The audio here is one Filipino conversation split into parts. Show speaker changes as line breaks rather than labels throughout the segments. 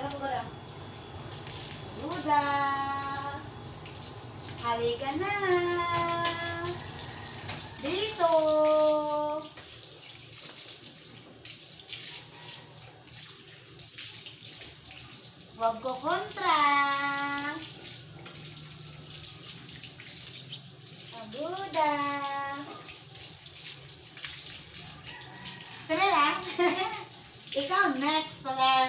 Pagoda. Pagoda. Halika na. Dito. Huwag ko kontra. Pagoda. Sige lang. Ikaw next, Soler.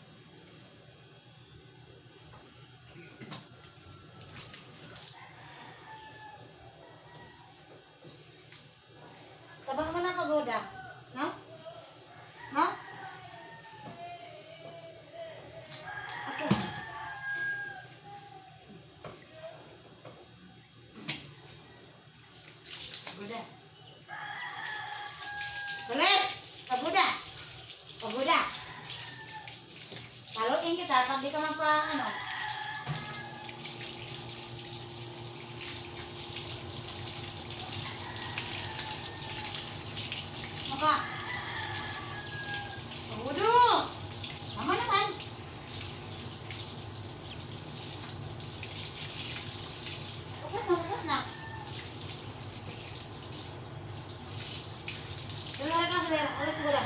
Tabang mo na pagoda. No? No? Okay. Pagoda. Soler! Pagoda! Pagoda! Taluin kita pag di ka mapa, ano? Maka? Pagoda! Tama naman! Fokus na. Soler ka, Soler. Alas Pagoda.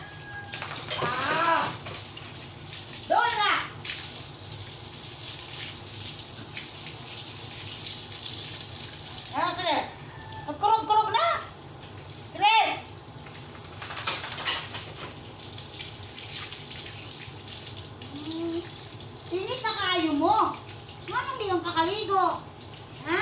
Doon na! Ano, Soler? Magkurog-kurog na! Soler! Init na kayo mo. Anong di kang kakaligo? Ha?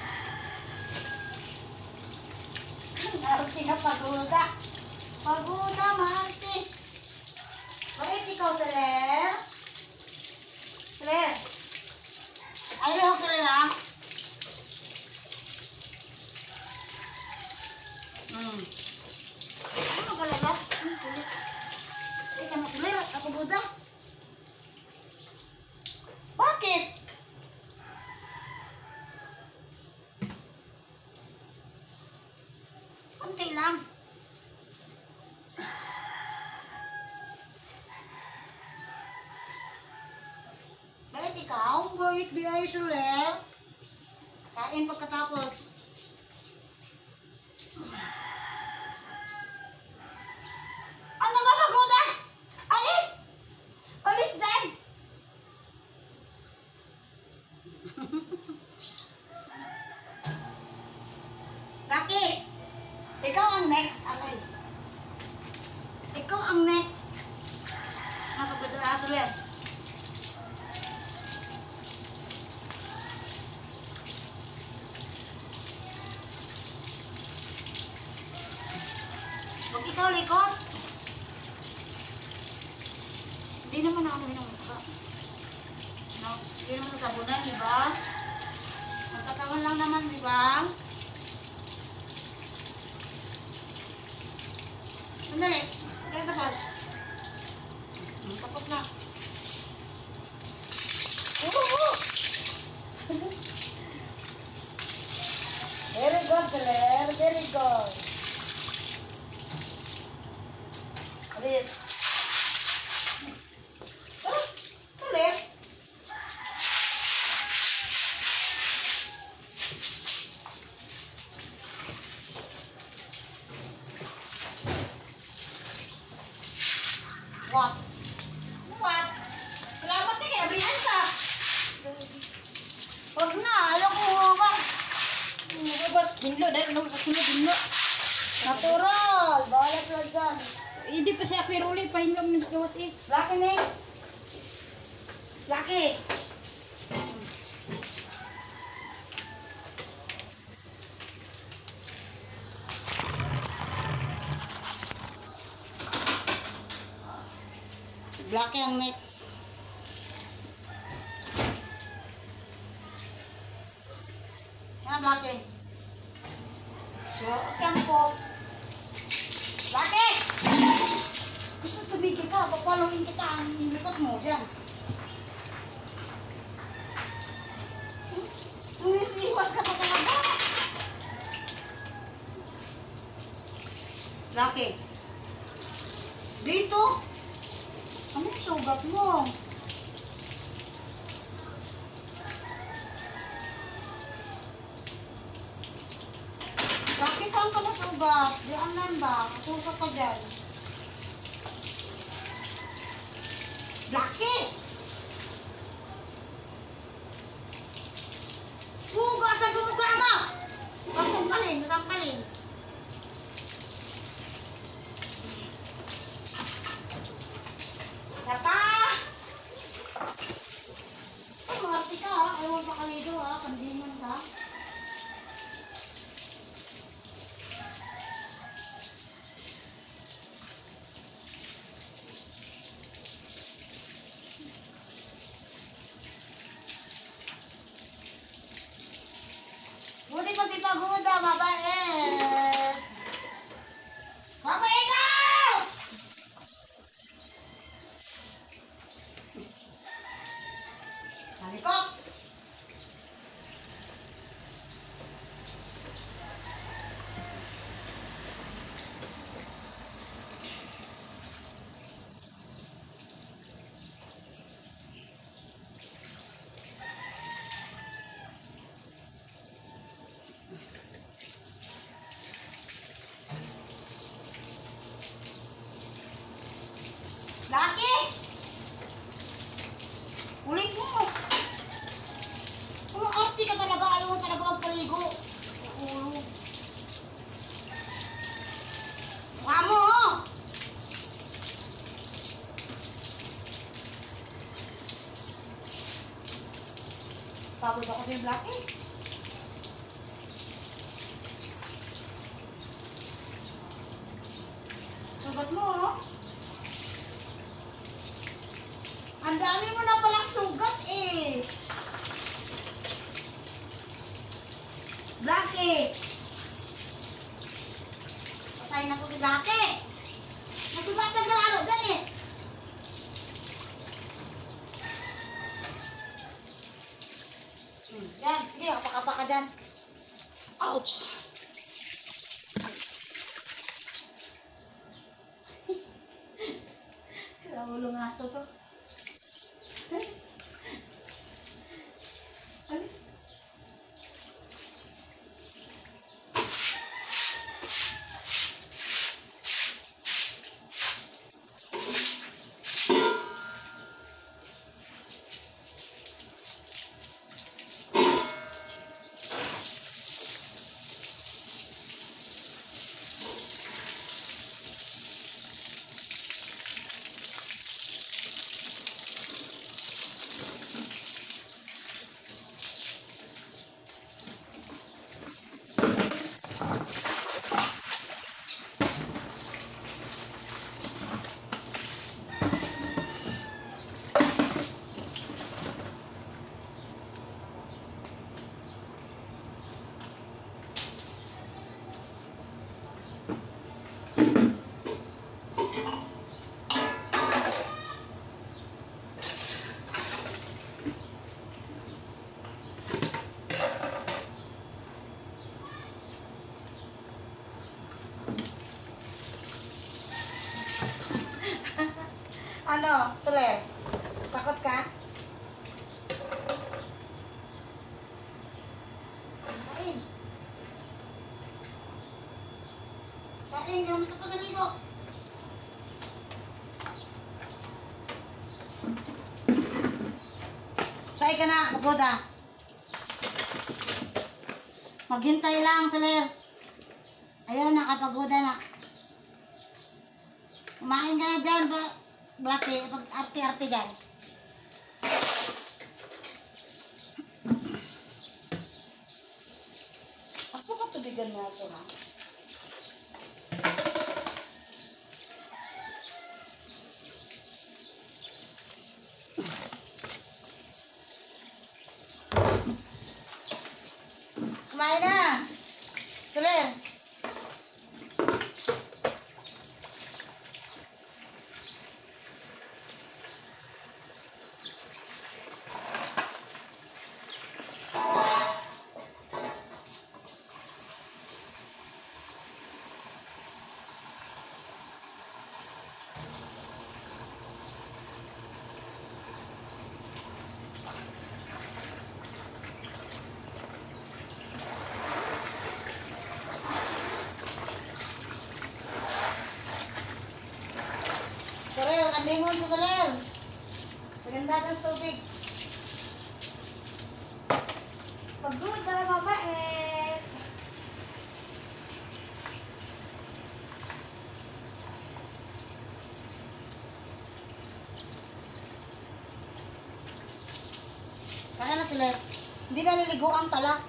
Ang arte na pagoda. Pagoda, maarte. Bakit ikaw, Soler? Soler? Ayaw ako, Soler, ha? Ano ka lala? Kulit. Ika na, Soler. Pagoda. Bakit? Konti lang. Bakit ikaw? Bakit di ay Soler? Kain pagkatapos. Ano ka pagoda? Alis! Alis dyan! Bakit? Ikaw ang next, alay. Ikaw ang next. Nakapagdala, Soler. Huwag ikaw likot. Hindi naman ako minumukha. No? Hindi naman sabunan, di ba? Magkatawan lang naman, di ba? Sandali. Kaya tapos. Tapos na. Very good, Soler. Very good. Alis. Soler. What? What? Salamat na kaya, abrihan ka. Huwag na, ayaw ko huwag.
Bas, hinlo, dahil naman sa sunod hinlo.
Natural, balat lang dyan.
Hindi pa siya piruli, pahinlo ng gawas eh.
Lucky next. Lucky. Si Lucky ang next. Yan, Lucky. So, shampoo. Lucky! Gusto tumigil ka, papalawin kita ang likot mo dyan. Umiwas ka pa talaga. Lucky. Dito. Ano yung sugat mo? sugat. Di anan ba? Sugat ka dyan. Blackie! Huga sa gumuga mo! Masangkalin, masangkalin. Sata! Ay, marti ka ha. Ayaw pa kalido ha. Kandingan ka. Buti pa si Pagoda, mabait. Mabait ka! Halikot! Laki! Ulit mo! Kung arti ka talaga, ayaw mo talaga magpaligo. Ulo. Mukha mo! Pagod ako sa'yo, Blackie. Sugat mo, oh. Ang dami mo na palang sugat eh. Blackie. Patay na po si Blackie. Nasugat na galalo dyan eh. Yan, sige, kapaka ka dyan. Ouch. Ulong aso to. Alis. Ano, Soler? Takot ka? Kain. Kain, yung kapagaligo. Saan ka na, Pagoda? Maghintay lang, Soler. Ayaw na, Pagoda na. Kumain ka na dyan, Blackie, pag-arte-arte dyan. Asa ka tubigan mo ito, ha? Kumain na! Soler! nakalingon sa saler. Maganda ng tubig. Pagod na mabait. Kaya na sila. Hindi na naligo ang tala.